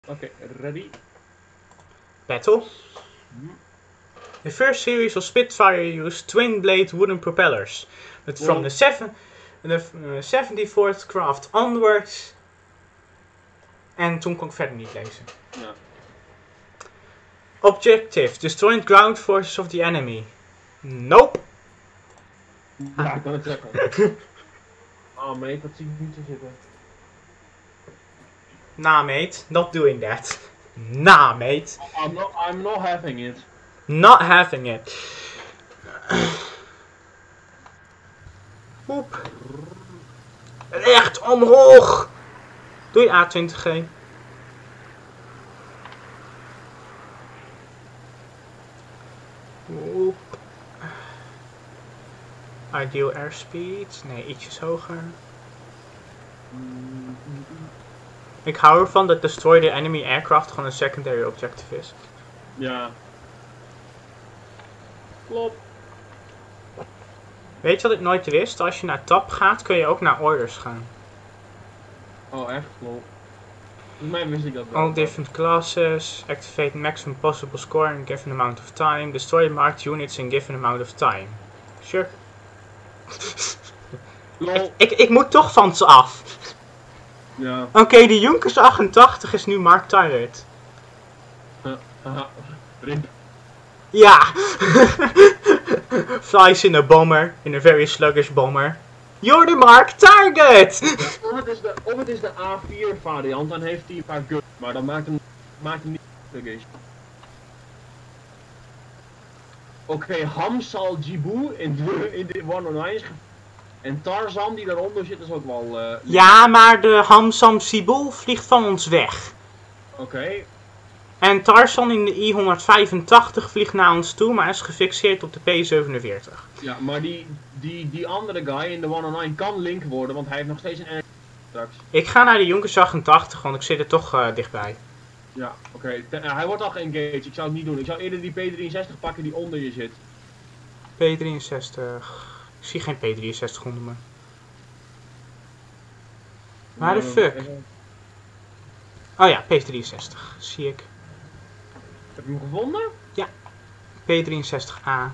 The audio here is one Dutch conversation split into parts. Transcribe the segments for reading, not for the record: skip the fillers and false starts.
Okay, ready? Battle. The first series of Spitfire used twin-blade wooden propellers, but from the 74th craft onwards. En toen kon ik verder niet lezen. Ja. Objective: destroying ground forces of the enemy. Nope. Ja, ik kan het zeggen. Oh mate, dat zie ik niet zo zitten. Nah mate, not doing that. Nah mate. I'm not having it. Not having it. Oep. Recht omhoog. Doei A20G. Oep. Ideal airspeed. Nee, ietsjes hoger. Ik hou ervan dat destroy the enemy aircraft gewoon een secondary objective is. Ja. Klopt. Weet je wat ik nooit wist? Als je naar tab gaat, kun je ook naar orders gaan. Oh echt? Klopt. Volgens mij wist ik dat wel. All different classes, activate maximum possible score in given amount of time, destroy marked units in given amount of time. Sure. Ik moet toch van ze af. Ja. Oké, de Junkers 88 is nu marked target. Rip. Ja. Flies in a bomber, in a very sluggish bomber. You're the marked target! Ja, of het is de A4 variant, dan heeft hij een paar guns, maar dat maakt hem niet sluggish. Oké, Hamsal Jibu in de 109 is en Tarzan die daaronder zit is ook wel... Ja, maar de Hamsam Sibul vliegt van ons weg. Oké. En Tarzan in de I-185 vliegt naar ons toe, maar is gefixeerd op de P-47. Ja, maar die andere guy in de 109 kan link worden, want hij heeft nog steeds een energie straks. Ik ga naar de Junkers 88, want ik zit er toch dichtbij. Ja, oké. Hij wordt al geengaged. Ik zou het niet doen. Ik zou eerder die P63 pakken die onder je zit. P63. Ik zie geen P63 onder me. Waar de fuck? Oh ja, P63. Zie ik. Heb je hem gevonden? Ja. P63A.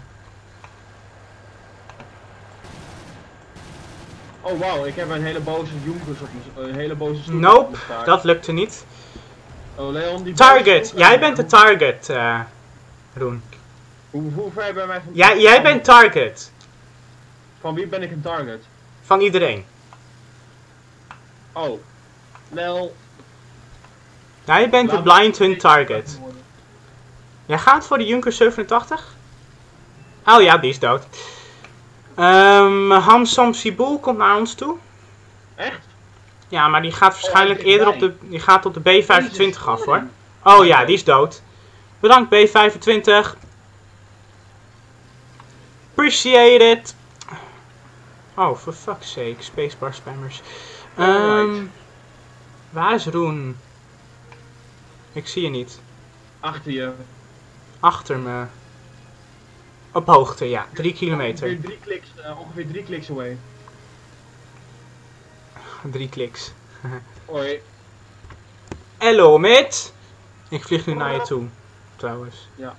Oh wauw, ik heb een hele boze Junkers op een hele boze stoel. Nope, dat lukte niet. Oh Leon, die target! Jij bent de target, Roen. Hoe ver ben wij van... Jij bent target. Van wie ben ik een target? Van iedereen. Oh. Lel. Jij bent de blind hunt target. Jij gaat voor de Junker 87? Oh ja, die is dood. Hamsam Sibul komt naar ons toe. Echt? Ja, maar die gaat waarschijnlijk eerder op de B25 af hoor. Oh ja, die is dood. Bedankt B25. Appreciate it. Oh, for fuck's sake. Spacebar spammers. Waar is Roen? Ik zie je niet. Achter je. Achter me. Op hoogte, ja. 3 kilometer. Ongeveer 3 kliks away. 3 kliks. Hoi. Hello, mate. Ik vlieg nu naar je toe. Trouwens. Ja.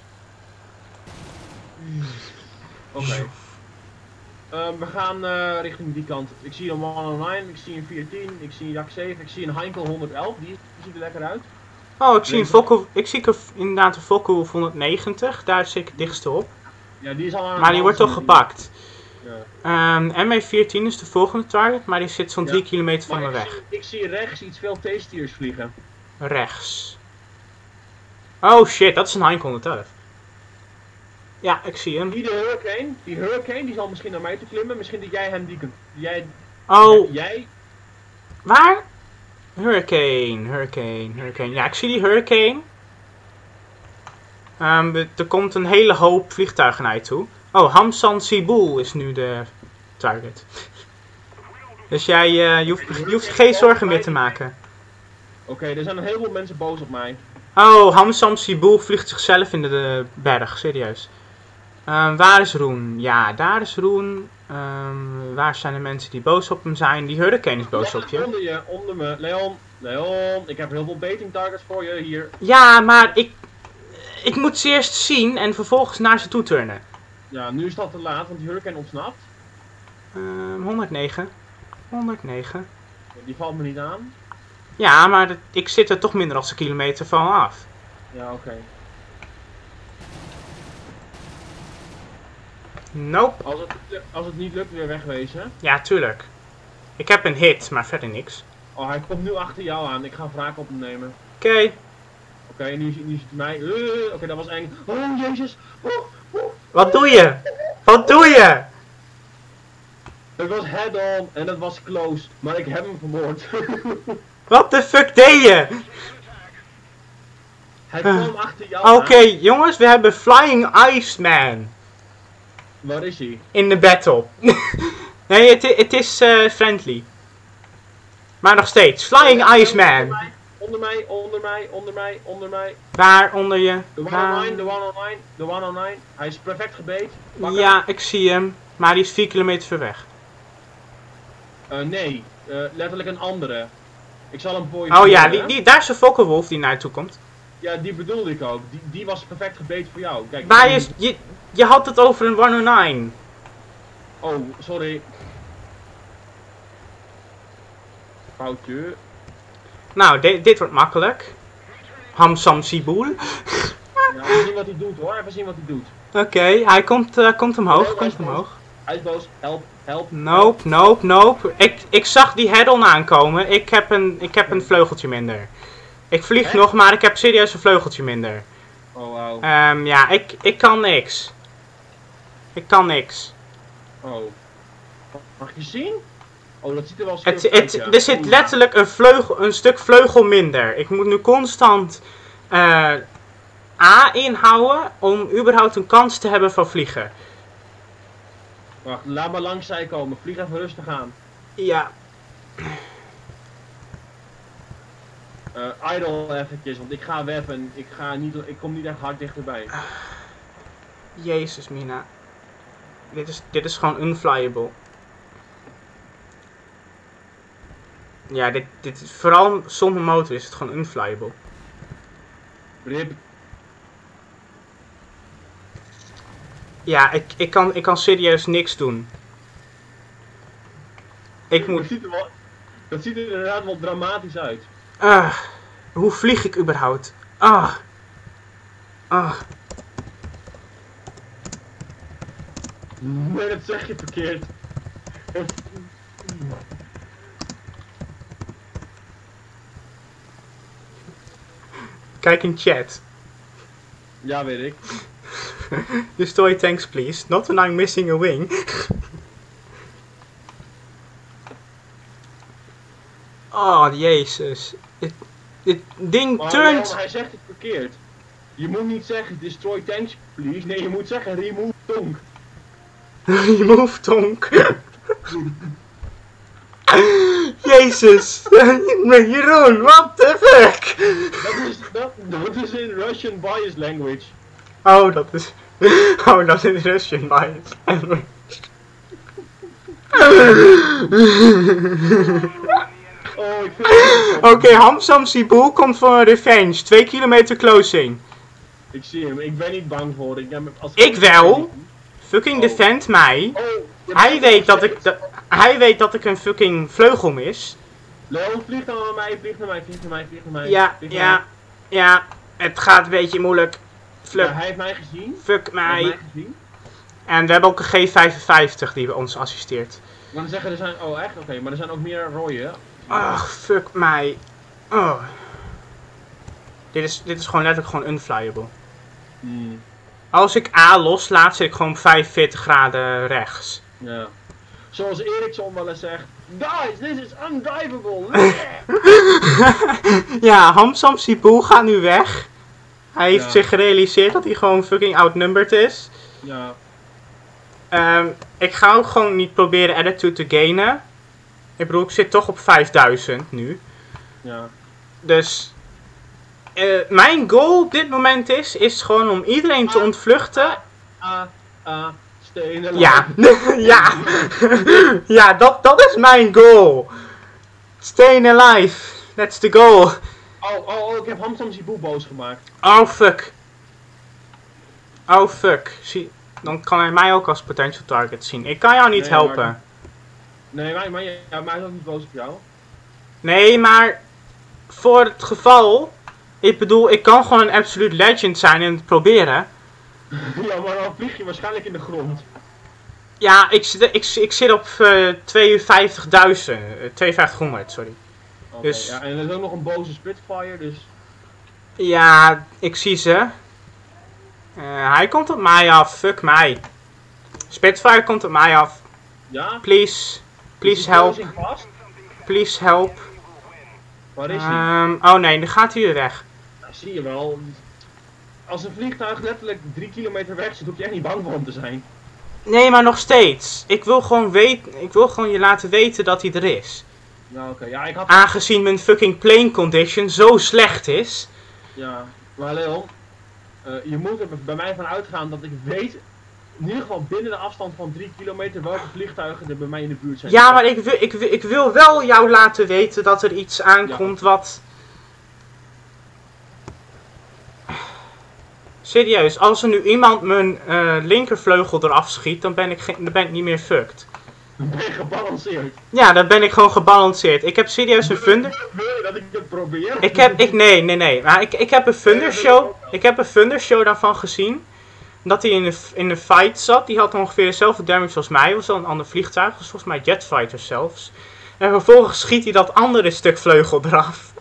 Oké. We gaan richting die kant. Ik zie een 109, ik zie een 410, ik zie een Jak 7, ik zie een Heinkel 111. Die ziet er lekker uit. Oh, ik zie inderdaad een Fokker 190. Daar zit ik het dichtste op. Ja, die is al aan. Maar die wordt toch gepakt. Ja. ME14 is de volgende target, maar die zit zo'n 3 kilometer van me weg. Ik zie rechts iets veel T-stiers vliegen. Rechts. Oh shit, dat is een Heinkel 111. Ja, ik zie hem. Die Hurricane, die zal misschien naar mij toe klimmen. Misschien dat jij hem die kunt. Oh. Jij? Waar? Hurricane. Ja, ik zie die Hurricane. Er komt een hele hoop vliegtuigen naar je toe. Oh, Hamsan Sibul is nu de target. Dus je hoeft geen zorgen meer te maken. Oké, er zijn een heleboel mensen boos op mij. Oh, Hamsan Sibul vliegt zichzelf in de berg, serieus. Waar is Roen? Ja, daar is Roen. Waar zijn de mensen die boos op hem zijn? Die Hurricane is boos op je. Onder me. Leon, Leon, ik heb heel veel baiting targets voor je hier. Ja, maar ik moet ze eerst zien en vervolgens naar ze toe turnen. Ja, nu is dat te laat, want die hurricane ontsnapt. 109. 109. Die valt me niet aan. Ja, maar ik zit er toch minder dan een kilometer van af. Ja, oké. Nope. Als het niet lukt, weer wegwezen. Ja, tuurlijk. Ik heb een hit, maar verder niks. Oh, hij komt nu achter jou aan. Ik ga wraak op hem nemen. Oké. Oké, nu ziet hij mij. Oké, dat was eng. Oh, jezus. Wat doe je? Wat doe je? Het was head-on en het was close. Maar ik heb hem vermoord. Wat de fuck deed je? Hij kwam achter jou aan. Oké, jongens, we hebben Flying Iceman. Waar is hij? In de battle. Nee, het is friendly. Maar nog steeds. Flying Iceman. Onder mij, onder mij, onder mij, onder mij. Waar onder je? De 109, de 109, de 109. Hij is perfect gebait. Pak hem. Ja, ik zie hem. Maar die is 4 kilometer ver weg. Nee, letterlijk een andere. Ik zal hem voor je Oh ja, sturen. daar is een fokkerwolf die naartoe komt. Ja, die bedoelde ik ook. Die was perfect gebait voor jou. Kijk, Waar is... Je had het over een 109. Oh, sorry. Foutje. Nou, dit wordt makkelijk. Hamsam Siboel. Ja, even zien wat hij doet hoor. Even zien wat hij doet. Oké, hij komt omhoog. Oh, Komt omhoog. Hij is boos. Help, help. Nope. Ik zag die head-on aankomen. Ik heb een vleugeltje minder. Ik vlieg Echt? nog, maar ik heb serieus een vleugeltje minder. Oh, wauw. Ja, ik kan niks. Ik kan niks. Oh. Mag je zien? Oh, dat ziet er wel Het, uit, ja. er zit letterlijk een stuk vleugel minder. Ik moet nu constant A inhouden om überhaupt een kans te hebben van vliegen. Wacht, laat maar langs zij komen. Vlieg even rustig aan. Ja. Idle eventjes, want ik ga weppen. Ik kom niet echt hard dichterbij. Jezus, Mina. Dit is gewoon unflyable. Ja, dit is vooral zonder motor is het gewoon unflyable. Rip. Ja, ik kan serieus niks doen. Ik moet... Dat ziet er inderdaad wel dramatisch uit. Hoe vlieg ik überhaupt? Nee, dat zeg je verkeerd. Kijk in chat. Ja, weet ik. Destroy tanks please. Not when I'm missing a wing. Oh, jezus. Dit ding Maar turnt... hij zegt het verkeerd. Je moet niet zeggen destroy tanks please. Nee, je moet zeggen remove tonk. Remove tonk. Jezus. Jeroen, what the fuck? Dat is in Russian bias language. Oh, dat is... Oh, dat is Russian bias language. Oh, ik vind het... Oké, Hamsam Siboel komt voor een revenge. 2 kilometer closing. Ik zie hem, ik ben niet bang voor. Ik wel. Fucking defend mij. Oh, Hij weet dat ik een fucking vleugel mis. Leon, vlieg dan naar mij, vlieg naar mij, vlieg naar mij, vlieg naar mij. Ja, vlieg naar mij. ja. Het gaat een beetje moeilijk. Ja, hij heeft mij gezien. Fuck Hij heeft mij. mij gezien. En we hebben ook een G55 die ons assisteert. Maar dan zeggen er zijn... Oh, echt? Oké, maar er zijn ook meer rode. Ach, fuck mij. Oh. Dit is gewoon letterlijk gewoon unflyable. Hmm. Als ik A loslaat, zit ik gewoon 45 graden rechts. Ja. Zoals Ericsson wel eens zegt. Guys, this is undrivable. Ja, Hamsam Siboel gaat nu weg. Hij heeft Ja. zich gerealiseerd dat hij gewoon fucking outnumbered is. Ja. Ik ga ook gewoon niet proberen attitude te gainen. Ik bedoel, ik zit toch op 5000 nu. Ja. Dus... mijn goal op dit moment is gewoon om iedereen te ontvluchten. Stenen. Ja, ja. Ja, dat is mijn goal. Staying alive. That's the goal. Oh, ik heb Hamsam Siboel boos gemaakt. Oh fuck. Oh fuck. Zie, dan kan hij mij ook als potential target zien. Ik kan jou niet Nee, helpen. maar- Nee, maar hij is ook niet boos op jou. Nee, maar voor het geval, ik bedoel, ik kan gewoon een absolute legend zijn en het proberen. Ja, maar dan vlieg je waarschijnlijk in de grond. Ja, ik zit op 52.000, 5200, sorry. Oké, Dus- ja, en er is ook nog een boze Spitfire, dus... Ja, ik zie ze. Hij komt op mij af, fuck mij. Spitfire komt op mij af. Ja? Please, please Is die help, closing vast? please help. Waar is hij? Oh nee, dan gaat hij weer weg. Nou, zie je wel. Als een vliegtuig letterlijk 3 kilometer weg zit, hoef je echt niet bang voor hem te zijn. Nee, maar nog steeds. Ik wil gewoon je laten weten dat hij er is. Nou oké, ja ik had... Aangezien mijn fucking plane condition zo slecht is. Ja, maar Leon, je moet er bij mij van uitgaan dat ik weet, in ieder geval binnen de afstand van 3 kilometer, welke vliegtuigen er bij mij in de buurt zijn. Ja, maar ik wil wel jou laten weten dat er iets aankomt wat... Serieus, als er nu iemand mijn linkervleugel eraf schiet, dan ben ik niet meer fucked. Dan ben je gebalanceerd. Ja, dan ben ik gewoon gebalanceerd. Ik heb serieus een thunder... Wil je dat ik het probeer? Nee. Maar ik heb een thundershow... Ik heb een thundershow daarvan gezien. Dat hij in de fight zat. Die had ongeveer dezelfde damage als mij. Was wel een ander vliegtuig. Was volgens mij Jetfighter zelfs. En vervolgens schiet hij dat andere stuk vleugel eraf.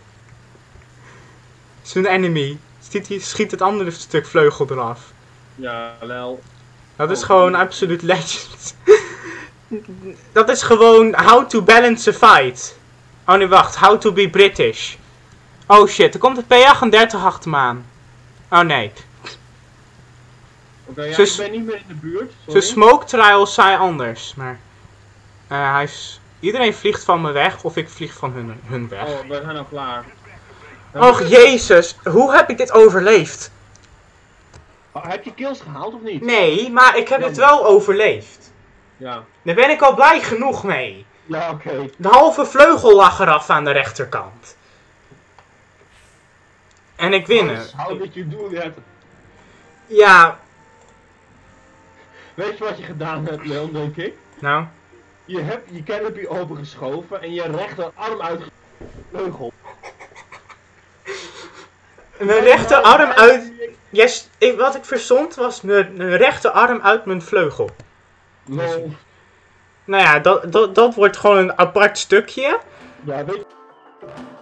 Zijn enemy. Schiet het andere stuk vleugel eraf. Ja, Lel. Dat is gewoon absolute legend. Dat is gewoon how to balance a fight. Oh nee, wacht. How to be British. Oh shit, er komt een P38 achter me aan. Oh nee. Oké, ja, Ze- ik ben niet meer in de buurt. De Sorry. smoke trials zijn anders, maar... Iedereen vliegt van me weg, of ik vlieg van hun weg. Oh, we zijn al klaar. Och jezus, hoe heb ik dit overleefd? Heb je kills gehaald of niet? Nee, maar ik heb het wel overleefd. Ja. Daar ben ik al blij genoeg mee. Ja, oké. De halve vleugel lag eraf aan de rechterkant. En ik win er. How did you do that? Ja, Weet je wat je gedaan hebt, Leon, denk ik? nou. Je hebt je canopy opengeschoven en je rechterarm uit vleugel. Mijn rechterarm uit... Yes, wat ik verzond was mijn rechterarm uit mijn vleugel. Lol. Nou ja, dat wordt gewoon een apart stukje. Ja, weet je...